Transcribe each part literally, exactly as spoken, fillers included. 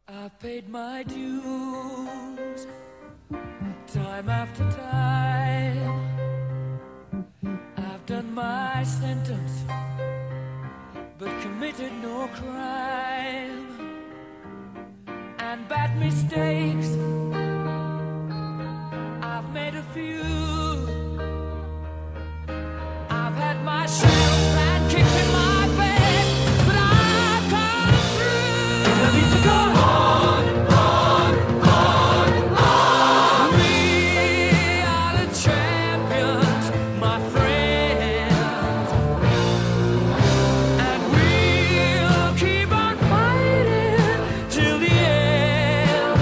I've paid my dues time after time. I've done my sentence, but committed no crime. And bad mistakes, I've made a few. I've had my shells and kicks in my face, but I've come through. I need to go on, on, on, on. We are the champions, my friends, and we'll keep on fighting till the end.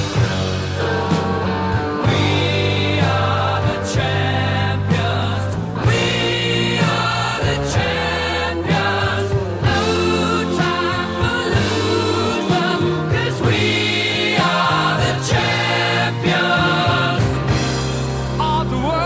We are the champions. We are the champions. No time for losers, 'cause we are the champions of the world.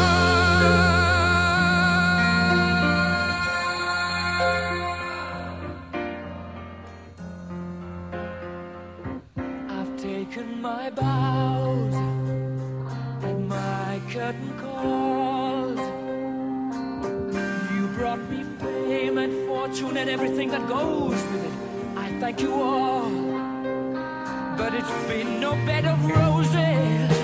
I've taken my bows and my curtain calls. You brought me fame and fortune and everything that goes with it. I thank you all, but it's been no bed of roses.